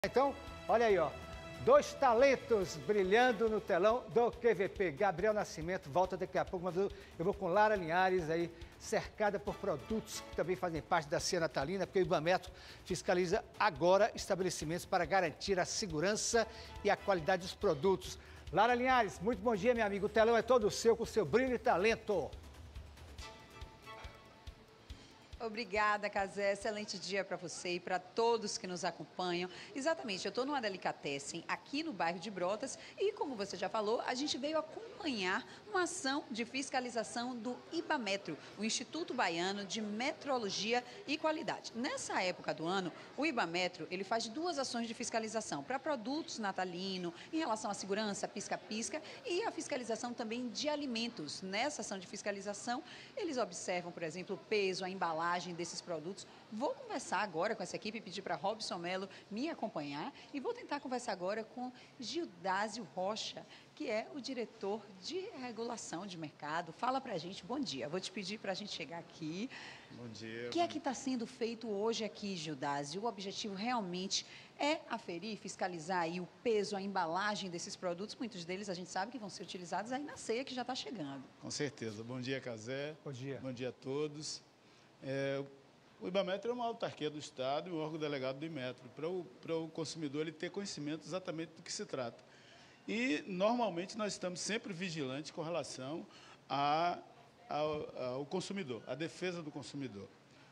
Então, olha aí, ó. Dois talentos brilhando no telão do QVP. Gabriel Nascimento volta daqui a pouco, mas eu vou com Lara Linhares aí, cercada por produtos que também fazem parte da ceia natalina, porque o Ibametro fiscaliza agora estabelecimentos para garantir a segurança e a qualidade dos produtos. Lara Linhares, muito bom dia, meu amigo. O telão é todo seu, com seu brilho e talento. Obrigada, Cazé. Excelente dia para você e para todos que nos acompanham. Exatamente, eu estou numa Delicatessen aqui no bairro de Brotas e, como você já falou, a gente veio acompanhar uma ação de fiscalização do Ibametro, o Instituto Baiano de Metrologia e Qualidade. Nessa época do ano, o Ibametro ele faz duas ações de fiscalização para produtos natalinos, em relação à segurança, pisca-pisca, e a fiscalização também de alimentos. Nessa ação de fiscalização, eles observam, por exemplo, o peso, a embalagem desses produtos. Vou conversar agora com essa equipe e pedir para Robson Melo me acompanhar e vou tentar conversar agora com Gildásio Rocha, que é o diretor de regulação de mercado. Fala para a gente, bom dia. Vou te pedir para a gente chegar aqui. Bom dia. O que é que está sendo feito hoje aqui, Gildásio? O objetivo realmente é aferir, fiscalizar aí o peso, a embalagem desses produtos. Muitos deles a gente sabe que vão ser utilizados aí na ceia que já está chegando. Com certeza. Bom dia, Cazé. Bom dia. Bom dia a todos. O Ibametro é uma autarquia do Estado e um órgão delegado do Imetro, para o consumidor ele ter conhecimento exatamente do que se trata. E, normalmente, nós estamos sempre vigilantes com relação ao consumidor, à defesa do consumidor.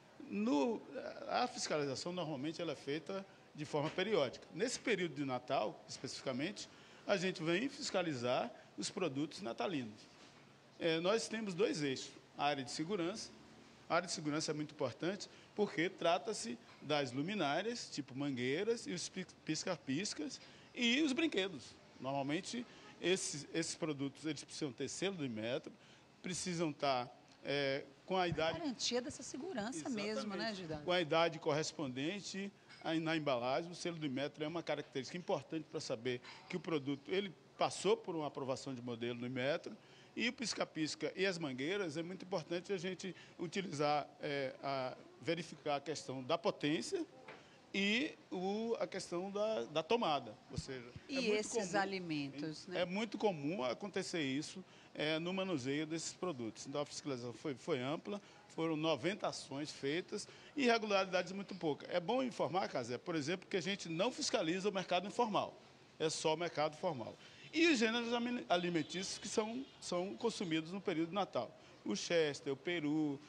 A fiscalização, normalmente, ela é feita de forma periódica. Nesse período de Natal, especificamente, a gente vem fiscalizar os produtos natalinos. Nós temos dois eixos, a área de segurança. A área de segurança é muito importante porque trata-se das luminárias, tipo mangueiras, e os pisca-piscas e os brinquedos. Normalmente, esses produtos eles precisam ter selo do Imetro, precisam estar com a idade... A garantia dessa segurança. Exatamente. Mesmo, né, Gildásio? Com a idade correspondente na embalagem. O selo do Imetro é uma característica importante para saber que o produto ele passou por uma aprovação de modelo no Imetro. E o pisca-pisca e as mangueiras, é muito importante a gente utilizar, verificar a questão da potência e a questão da tomada. Ou seja, e esses alimentos, né? É muito comum acontecer isso no manuseio desses produtos. Então, a fiscalização foi ampla, foram 90 ações feitas e irregularidades muito poucas. É bom informar, Cazé, por exemplo, que a gente não fiscaliza o mercado informal, é só o mercado formal. E os gêneros alimentícios que são consumidos no período de Natal. O Chester, o peru,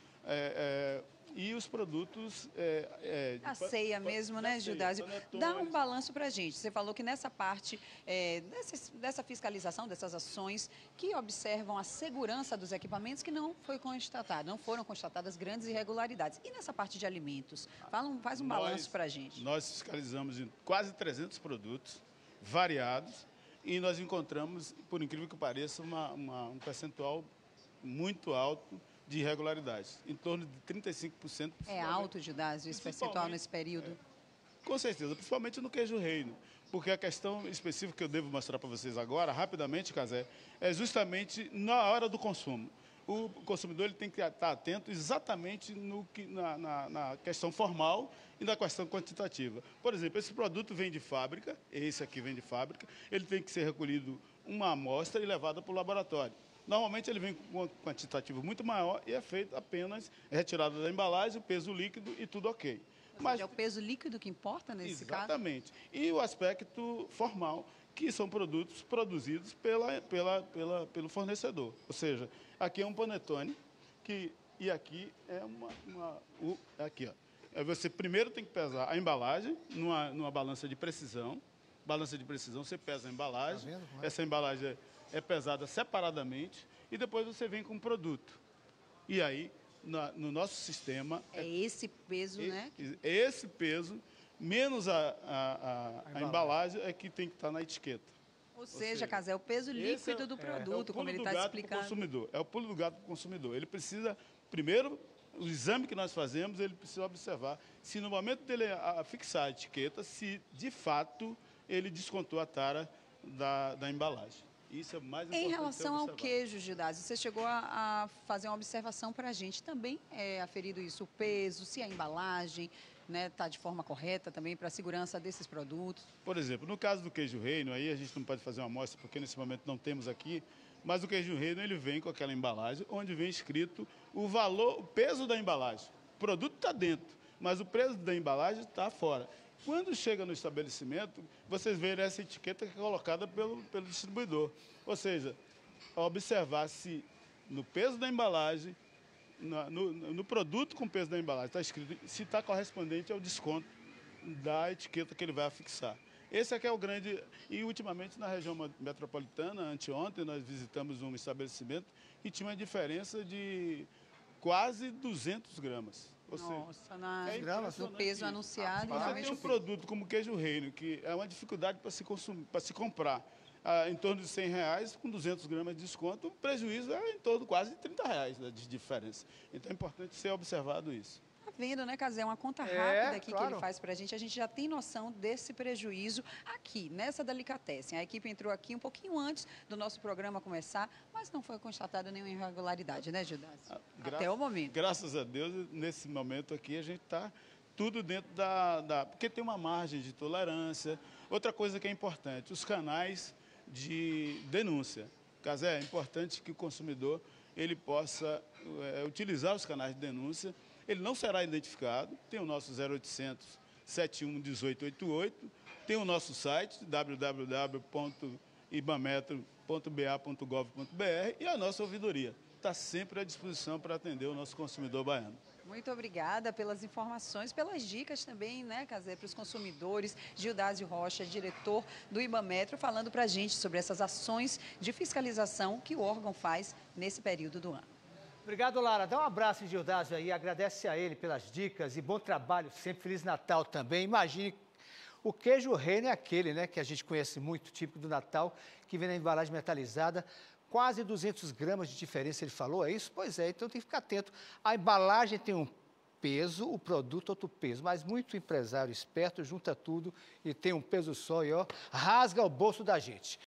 e os produtos... a ceia mesmo, né, Gildásio? Dá um balanço para a gente. Você falou que nessa parte dessa fiscalização, dessas ações que observam a segurança dos equipamentos que não foram constatadas grandes irregularidades. E nessa parte de alimentos? Faz um balanço para a gente. Nós fiscalizamos em quase 300 produtos variados, e nós encontramos, por incrível que pareça, um percentual muito alto de irregularidades, em torno de 35%. É alto, Gildásio, esse percentual nesse período? Com certeza, principalmente no queijo reino, porque a questão específica que eu devo mostrar para vocês agora, rapidamente, Cazé, é justamente na hora do consumo. O consumidor ele tem que estar atento exatamente na questão formal e na questão quantitativa. Por exemplo, esse produto vem de fábrica, esse aqui vem de fábrica, ele tem que ser recolhido uma amostra e levada para o laboratório. Normalmente ele vem com um quantitativo muito maior e é feito apenas retirada da embalagem, o peso líquido e tudo ok. Mas é o peso líquido que importa nesse caso? Exatamente. E o aspecto formal, que são produtos produzidos pelo fornecedor. Ou seja, aqui é um panetone, e aqui é aqui, ó. Você primeiro tem que pesar a embalagem numa balança de precisão. Balança de precisão, você pesa a embalagem. Tá vendo? Essa embalagem é pesada separadamente e depois você vem com o produto. E aí, no nosso sistema... É esse peso, né? Esse peso, menos a embalagem, é que tem que estar na etiqueta. Ou seja, Cazé, é o peso líquido do produto, como ele está explicando. É o pulo do gato para o consumidor. Ele precisa, primeiro, o exame que nós fazemos, ele precisa observar se no momento dele fixar a etiqueta, se de fato ele descontou a tara da embalagem. Isso é mais importante. Em relação ao queijo, Gildásio, você chegou a fazer uma observação para a gente. Também é aferido isso, o peso, se a embalagem né, tá de forma correta também para a segurança desses produtos? Por exemplo, no caso do queijo reino, aí a gente não pode fazer uma amostra porque nesse momento não temos aqui, mas o queijo reino ele vem com aquela embalagem onde vem escrito o valor, o peso da embalagem. O produto está dentro, mas o peso da embalagem está fora. Quando chega no estabelecimento, vocês veem essa etiqueta que é colocada pelo distribuidor. Ou seja, observar se no peso da embalagem, no produto com peso da embalagem, está escrito se está correspondente ao desconto da etiqueta que ele vai afixar. Esse aqui é o grande... E, ultimamente, na região metropolitana, anteontem, nós visitamos um estabelecimento que tinha uma diferença de quase 200 gramas. Ou Nossa, seja, no peso anunciado. Você tem um produto como queijo reino, que é uma dificuldade para se comprar, em torno de R$100, com 200 gramas de desconto, o prejuízo é em torno de quase R$30 de diferença. Então, é importante ser observado isso. Tá vendo, né, Cazé? Uma conta rápida aqui claro. que ele faz pra gente. A gente já tem noção desse prejuízo aqui, nessa delicatessen. A equipe entrou aqui um pouquinho antes do nosso programa começar, mas não foi constatada nenhuma irregularidade, né, Gildas? Até o momento. Graças a Deus, nesse momento aqui, a gente está tudo dentro porque tem uma margem de tolerância. Outra coisa que é importante, os canais de denúncia. Cazé, é importante que o consumidor ele possa utilizar os canais de denúncia. Ele não será identificado, tem o nosso 0800 71 1888, tem o nosso site www.ibametro.ba.gov.br e a nossa ouvidoria. Está sempre à disposição para atender o nosso consumidor baiano. Muito obrigada pelas informações, pelas dicas também, né, Cazé, para os consumidores. Gildásio Rocha, diretor do Ibametro, falando para a gente sobre essas ações de fiscalização que o órgão faz nesse período do ano. Obrigado, Lara. Dá um abraço em Gildásio aí, agradece a ele pelas dicas e bom trabalho sempre. Feliz Natal também. Imagine, o queijo reino é aquele, né, que a gente conhece muito, típico do Natal, que vem na embalagem metalizada, quase 200 gramas de diferença, ele falou, é isso? Pois é, então tem que ficar atento. A embalagem tem um peso, o produto outro peso, mas muito empresário esperto junta tudo e tem um peso só e, ó, rasga o bolso da gente.